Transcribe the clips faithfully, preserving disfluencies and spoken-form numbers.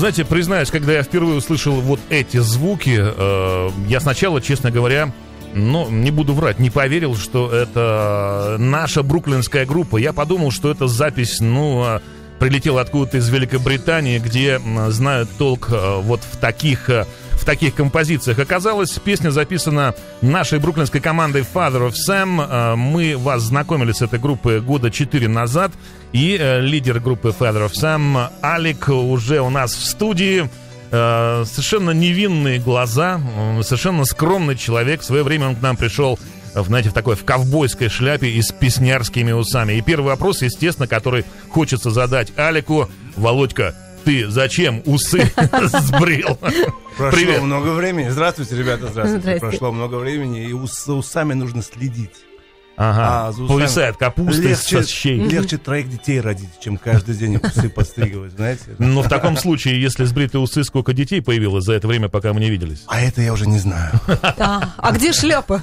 знаете, признаюсь, когда я впервые услышал вот эти звуки, э, я сначала, честно говоря, ну, не буду врать, не поверил, что это наша бруклинская группа. Я подумал, что это запись, ну, прилетела откуда-то из Великобритании, где знают толк вот в таких... в таких композициях. Оказалось, песня записана нашей бруклинской командой Father of Sam. Мы вас знакомили с этой группой года четыре назад. И лидер группы Father of Sam Алек уже у нас в студии. Совершенно невинные глаза, совершенно скромный человек. В свое время он к нам пришел, знаете, в такой, в ковбойской шляпе и с песнярскими усами. И первый вопрос, естественно, который хочется задать Алеку: Володька, ты зачем усы сбрил? Прошло Привет. много времени. Здравствуйте, ребята, здравствуйте. Здрасте. Прошло много времени, и ус, за усами нужно следить. Ага, А, за усами повисает капуста легче, со щей. легче троих детей родить, чем каждый день усы подстригивать, знаете? Но в таком случае, если сбритые усы, сколько детей появилось за это время, пока мы не виделись? А это я уже не знаю. А, а где шляпа?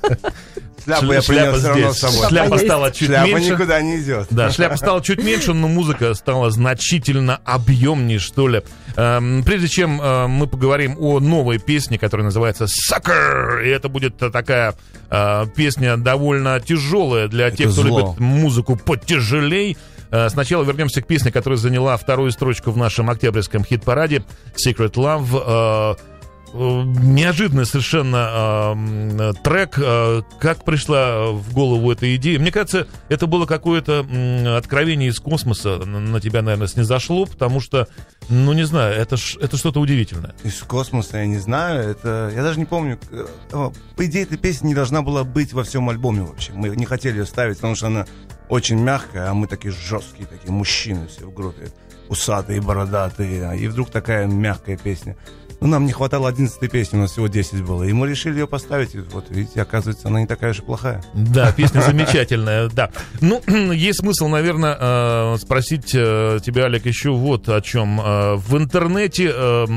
Шляпу я Шляпа принес все равно с здесь. собой. Шляпа стала чуть Шляпа меньше. никуда не идет. Да, шляпа стала чуть меньше, но музыка стала значительно объемнее, что ли. Эм, прежде чем э, мы поговорим о новой песне, которая называется «Sucker», и это будет такая э, песня довольно тяжелая для тех, кто зло. любит музыку потяжелей. Э, сначала вернемся к песне, которая заняла вторую строчку в нашем октябрьском хит-параде «Secret Love». Э, Неожиданный совершенно э, трек. Э, как пришла в голову эта идея? Мне кажется, это было какое-то э, откровение из космоса. На, на тебя, наверное, снизошло, потому что, ну, не знаю, это, ж, это что-то удивительное. Из космоса я не знаю. Это я даже не помню. По идее, эта песня не должна была быть во всем альбоме вообще. Мы не хотели ее ставить, потому что она очень мягкая, а мы такие жесткие, такие мужчины все в группе. Усатые, бородатые. И вдруг такая мягкая песня. Ну, нам не хватало одиннадцатой песни, у нас всего десять было. И мы решили ее поставить. И вот, видите, оказывается, она не такая же плохая. Да, песня замечательная, да. Ну, есть смысл, наверное, спросить тебя, Олег, еще вот о чем. В интернете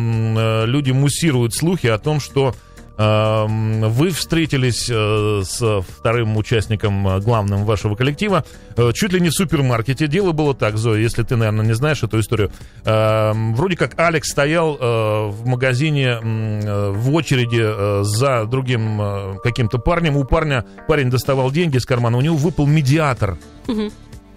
люди муссируют слухи о том, что вы встретились с вторым участником главным вашего коллектива чуть ли не в супермаркете. Дело было так, Зоя, если ты, наверное, не знаешь эту историю. Вроде как Алекс стоял в магазине в очереди за другим каким-то парнем. У парня, парень доставал деньги из кармана, у него выпал медиатор. Угу.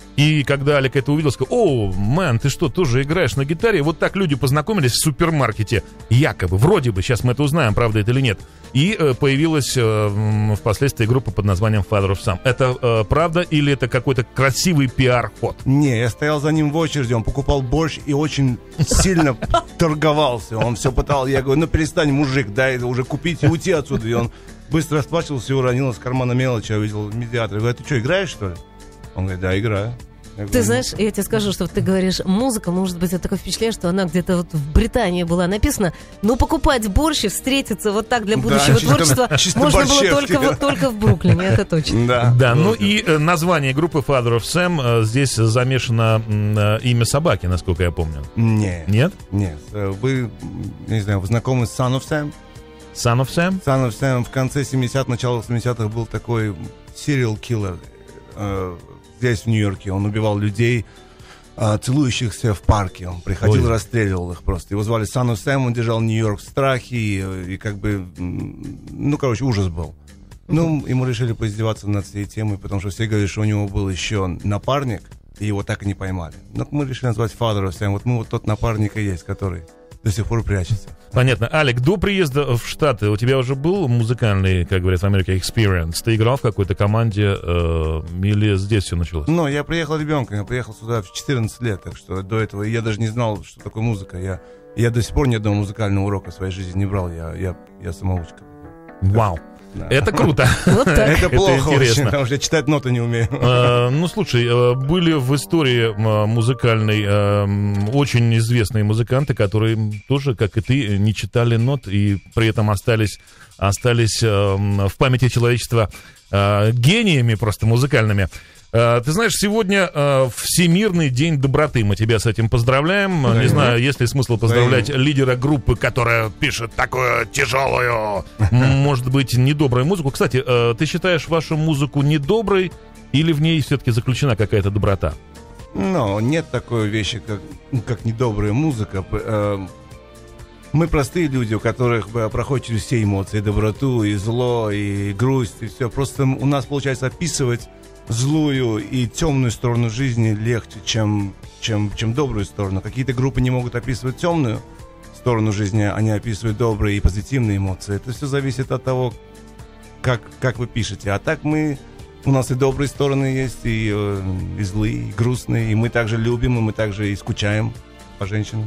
И когда Алек это увидел, сказал: «О, мэн, ты что, тоже играешь на гитаре?» Вот так люди познакомились в супермаркете. Якобы, вроде бы, сейчас мы это узнаем, правда это или нет. И э, появилась э, впоследствии группа под названием Father of Sam. Это э, правда или это какой-то красивый пиар-ход? Не, я стоял за ним в очереди, он покупал борщ и очень сильно торговался. Он все пытал, я говорю: ну перестань, мужик, дай уже купить и уйти отсюда. И он быстро расплачивался и уронил из кармана мелочь. Я увидел медиатор. Я говорю: ты что, играешь, что ли? Он говорит: да, играю. Я Ты говорю: знаешь, я тебе скажу, что ты говоришь, музыка, может быть, это такое впечатление, что она где-то вот в Британии была написана, но покупать борщ и встретиться вот так для будущего да, чисто, творчества чисто можно было борщевский. только, в, только в Бруклине, это точно. Да, Да, ну и э, название группы Father of Sam, э, здесь замешано э, имя собаки, насколько я помню. Нет. Нет? Нет. Вы, не знаю, вы знакомы с Son of Sam? Son of Sam? Son of Sam в конце семидесятых, начало семидесятых был такой serial killer э, здесь, в Нью-Йорке. Он убивал людей, э, целующихся в парке. Он приходил и расстреливал их просто. Его звали Son of Sam, он держал Нью-Йорк в страхе, и, и как бы, ну, короче, ужас был. Ну, ему решили поиздеваться над всей темой, потому что все говорили, что у него был еще напарник, и его так и не поймали. Но мы решили назвать Father of Sam. Вот мы вот тот напарник и есть, который до сих пор прячется. Понятно. Алек, до приезда в Штаты у тебя уже был музыкальный, как говорят в Америке, experience? Ты играл в какой-то команде э, или здесь все началось? Ну, я приехал ребенком, я приехал сюда в четырнадцать лет, так что до этого я даже не знал, что такое музыка. Я, я до сих пор ни одного музыкального урока в своей жизни не брал, я, я, я самоучка. Вау. Да. Это круто. Вот так. Это плохо интересно. очень, потому что я читать ноты не умею. Э, Ну, слушай, э, были в истории э, музыкальной э, очень известные музыканты, которые тоже, как и ты, не читали нот и при этом остались, остались э, в памяти человечества э, гениями просто музыкальными. Э, Ты знаешь, сегодня э, Всемирный день доброты. Мы тебя с этим поздравляем. Да, не и знаю, мы. есть ли смысл поздравлять лидера группы, которая пишет такую тяжелую, может быть, недобрую музыку. Кстати, э, ты считаешь вашу музыку недоброй или в ней все-таки заключена какая-то доброта? Но нет такой вещи, как, как недобрая музыка. Э, Мы простые люди, у которых проходят через все эмоции, и доброту, и зло, и грусть, и все. Просто у нас получается описывать злую и темную сторону жизни легче, чем, чем, чем добрую сторону. Какие-то группы не могут описывать темную сторону жизни, они описывают добрые и позитивные эмоции. Это все зависит от того, как, как вы пишете. А так мы... У нас и добрые стороны есть, и, и злые, и грустные, и мы также любим, и мы также и скучаем по женщинам.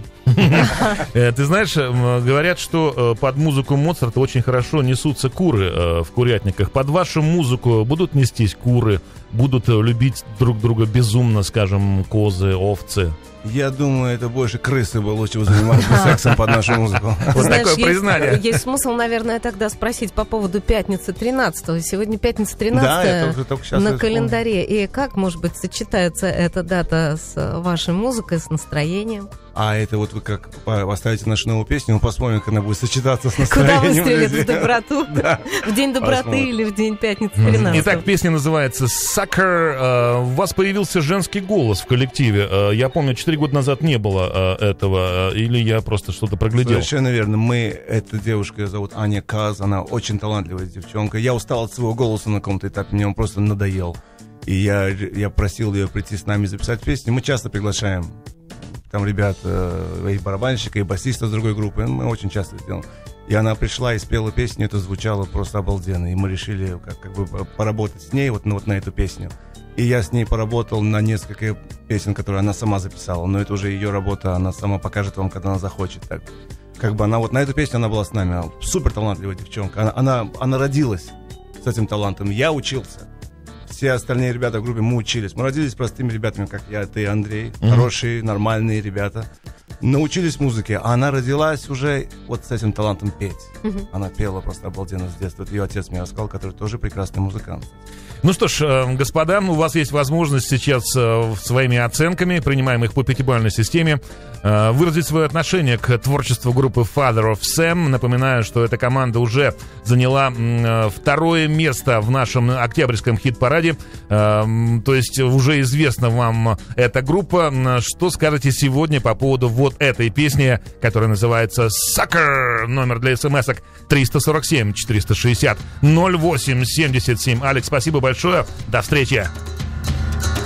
Ты знаешь, говорят, что под музыку Моцарта очень хорошо несутся куры в курятниках. Под вашу музыку будут нестись куры, будут любить друг друга безумно, скажем, козы, овцы? Я думаю, это больше крысы бы лучше бы заниматься сексом под нашу музыку. Вот такое признание. Есть смысл, наверное, тогда спросить по поводу пятницы тринадцатого. Сегодня пятница тринадцатая на календаре. И как, может быть, сочетается эта дата с вашей музыкой, с настроением? А это вот вы как поставите нашу новую песню, мы посмотрим, как она будет сочетаться с настроением. Куда выстрелит в доброту? В день доброты или в день пятницы тринадцатого? Итак, песня называется «Sucker». У вас появился женский голос в коллективе. Я помню, четыре года назад не было этого. Или я просто что-то проглядел? Совершенно верно. Мы, эта девушка, ее зовут Аня Каз, она очень талантливая девчонка. Я устал от своего голоса на каком-то этапе, мне он просто надоел. И я, я просил ее прийти с нами записать песню. Мы часто приглашаем там ребят, э, и барабанщика, и басиста с другой группы. Мы очень часто это делаем. И она пришла и спела песню, это звучало просто обалденно. И мы решили как, как бы поработать с ней вот, ну, вот на эту песню. И я с ней поработал на несколько песен, которые она сама записала. Но это уже ее работа, она сама покажет вам, когда она захочет. Так, как бы она вот на эту песню она была с нами. Она супер талантливая девчонка. Она, она, она родилась с этим талантом. Я учился. Все остальные ребята в группе, мы учились. Мы родились простыми ребятами, как я, ты, Андрей. Mm-hmm. Хорошие, нормальные ребята. Научились музыке. А она родилась уже вот с этим талантом петь. Mm-hmm. Она пела просто обалденно с детства. Это ее отец мне рассказал, который тоже прекрасный музыкант. Ну что ж, господа, у вас есть возможность сейчас своими оценками, принимаем их по пятибалльной системе, выразить свое отношение к творчеству группы Father of Sam. Напоминаю, что эта команда уже заняла второе место в нашем октябрьском хит-параде. То есть уже известна вам эта группа. Что скажете сегодня по поводу вот этой песни, которая называется «Sucker»? Номер для смс-ок триста сорок семь четыреста шестьдесят ноль восемь семьдесят семь. Алекс, спасибо большое. До встречи.